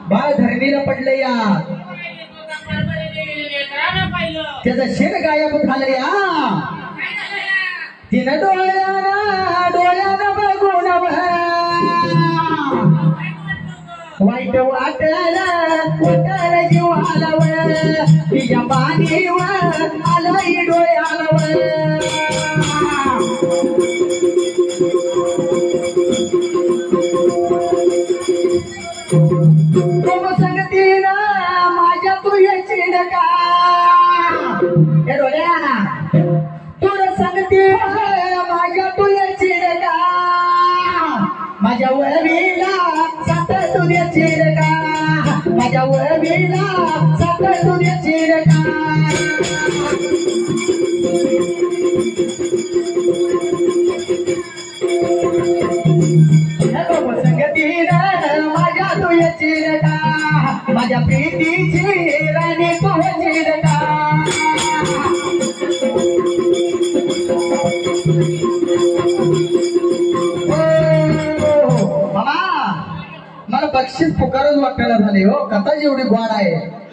बाळ धरणीला पडलं या त्याचं शेण गायब झालं या तिनं डोळ्यानं बघून वाईट वाटलं जीवाला तिच्या पाणीवर आलं डोळ्याला संगतीनं माझ्या तू याची नका हे डोळ्या तुला सांगते माझ्या तू याची नका माझ्या वळवीला सात तुझ्याची नका माझ्या वळवीला सात तुझ्याची नका संगतीनं माझ्या तू याची नका माझ्या प्रीतीची राणी तू याची नका मला बक्षीस पुकारच वाटायला झाले हो कथा जेवढी गोड आहे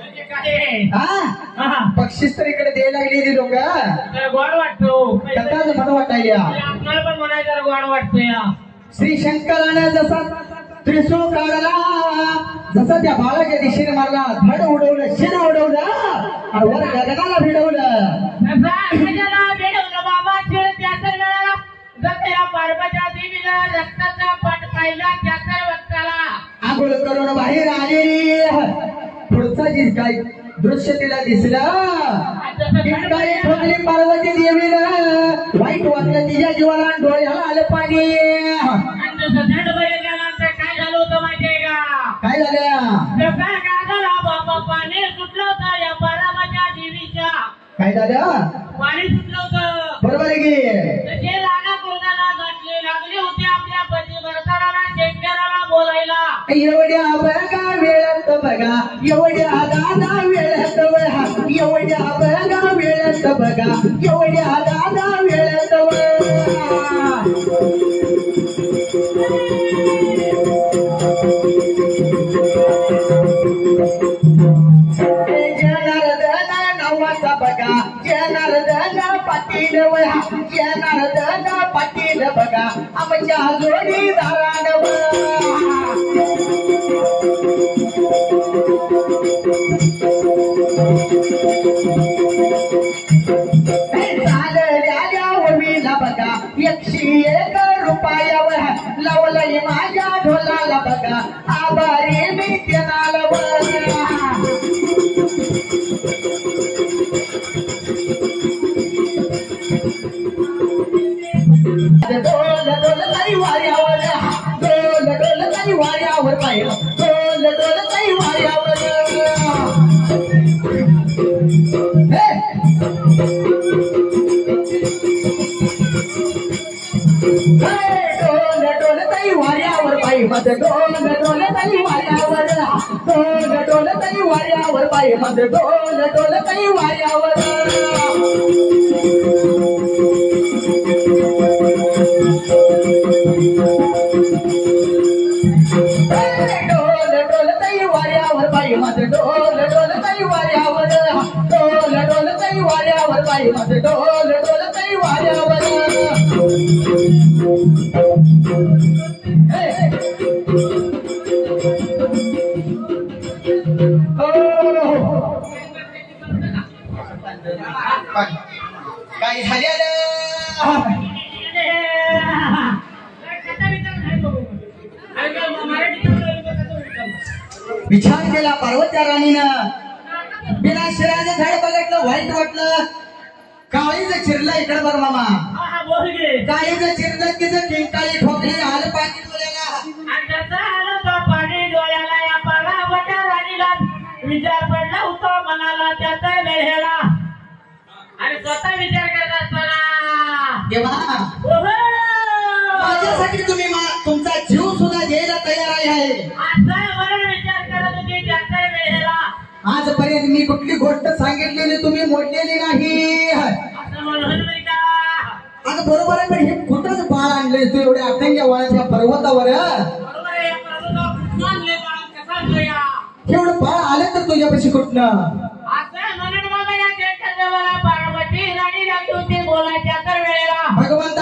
हा बक्षीस तर इकडे द्यायला लागली लोक गोड वाटतो कथाच मला वाटायला आपल्याला पण म्हणायचं गोड वाटतं श्री शंकराने जसा त्रिशूळ काढला जसं त्या बाळाच्या दिशेने मारला धड उडवलं शिड उडवलं आणि वर गगनाला भिडवलं बाबा जसं या पार्वत्या देवीला रक्ताचा पाठ पाहिला त्याचा वक्ताला आंघोळ करून बाहेर आलेली पुढचा जी काय दृश्य तिला दिसलं काही ठोकली पार्वती देवीनं वाईट वाटलं तिच्या जीवाला डोळ्याला आलं पाणी काय झालं होतं माहितीये का काय झालं बाबा पाणी सुटलं होतं या पार्वत्या देवीच्या काय झालं पाणी सुटलं होतं बरोबर आहे की जे राणा कोणाला लागले होते आपल्या पती भरताला शेतकऱ्याला बोलायला एवढ्या बघा वेळात बघा एवढ्या दादा वेळात बघा एवढ्या बघा वेळात बघा एवढ्या दादा वेळात नवाचा बघा जनार्दन पाटील वया जनार्दन पाटील बघा आमच्या जोडीदारानं चालल्या होळीला बघा 101 रुपयावर लावलंय माझ्या ढोलाला बघा आभारी मी त्याला डोल डोल ताई वाऱ्यावर डोल डोल ताई वाऱ्यावर पाय डोल डोल ताई वाऱ्यावर डोल डोल ताई वाऱ्यावर पाय मत डोल डोल ताई वाऱ्यावर डोल डोल ताई वाऱ्यावर पाय मत डोल डोल ताई वाऱ्यावर डोल डोल ताई वाऱ्यावर पाय मत डोल डोल ताई वाऱ्यावर डोल डोल ताई वाऱ्यावर पाय मत डोल डोल ताई वाऱ्यावर काय झालेलं विचार केला पार्वत्या राणीनं बिना शिराचं झाड बघितलं वाईट वाटलं काळीचं चिरलं इकडे बघ मामा काळीचं चिरलं तिचं टिंकाळी ठोकली आलं पाणी डोळ्याला या पार्वत्या राणीला विचार पडला होता मनाला त्याचा वेळेला आणि स्वतः विचार करत असताना देवा माझ्यासाठी तुम्ही तुमचा जीव सुद्धा द्यायला तयार आहे विचार करत होते त्याचा वेळेला आजपर्यंत मी कुठली गोष्ट सांगितलेली तुम्ही मोडलेली नाही आता बरोबर आहे पण हे कुठंच बाळ आणले तू एवढ्या अथंग वळाच्या पर्वतावर एवढं बाळ आलं तर तुझ्यापाशी कुठनं? असं म्हणून मग या जगाच्या देवाला पार्वती राणी लागली होती बोलायच्या तर वेळेला. भगवंता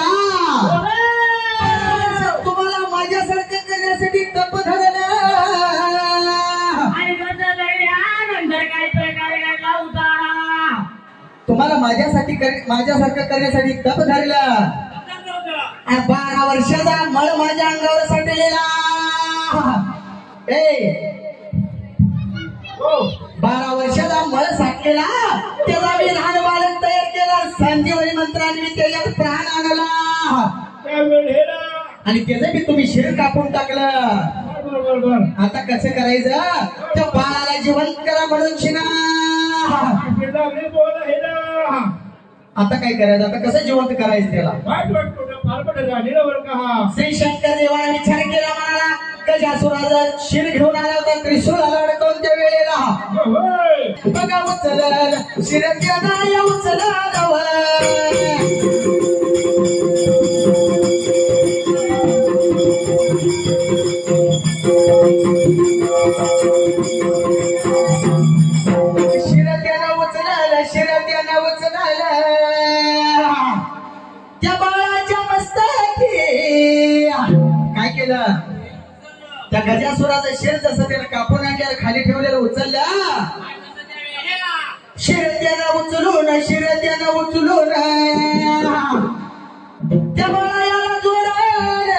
तुम्हाला माझ्यासारखं करण्यासाठी तप धरलं आणि कसं नंतर काय प्रकार घडला होता. तुम्हाला माझ्यासारखं करण्यासाठी तप धरलं. 12 वर्षाचा मळ माझ्या अंगावर साठलेला. 12 वर्षाचा मळ साठलेला तेव्हा मी लहान बालक तयार केला. संजीवनी मंत्राने मी त्याच्यात प्राण आणला आणि त्याचं बी तुम्ही शिर कापून टाकलं. आता कसं करायचं? त्या बाळाला जिवंत करा म्हणून शिना. आता काय करायचं? आता कसं जिवंत करायचं त्याला? श्री शंकर देवाने विचार केला मला. गजासुराचा शिर घेऊन आला होता त्रिशूळाला अडकवून त्या वेळेला. बघा उचल शिर त्याला उचल शिरत्यानं उचलायला त्या बाळाच्या मस्तकी काय केलं? त्या गजासुराचं शिर जसं त्याला कापून आणल्यावर खाली ठेवलेलं उचललं. शिरत्यानं उचलून त्या बाळाला जोडायला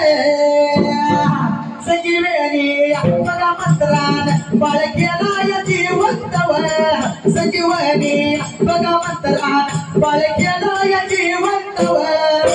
संजीवनी बघा मंत्रान बाळ केला जिवंतवर. संजीवनी बघा मंत्रान बाळ केला जिवंतवर.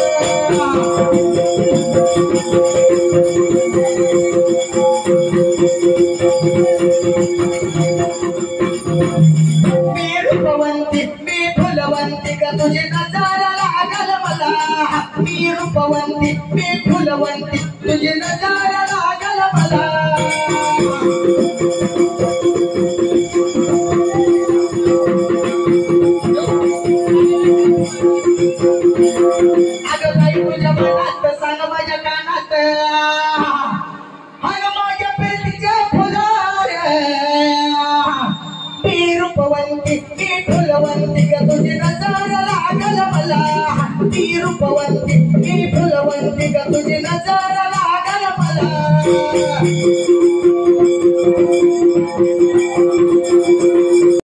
मी रूपवंती मी फुलवंती का तुझी नजारा लागल मला. मी रूपवंती मी फुलवंती तुझी नजारा लागल मला. अगं बाई तुझ्या मनात सांग माझ्या कानात. अगं माझ्या प्रीतीच्या फुलार मी रूपवंती मी फुलवंती का तुझी नजर लागल मला. मी रूपवंती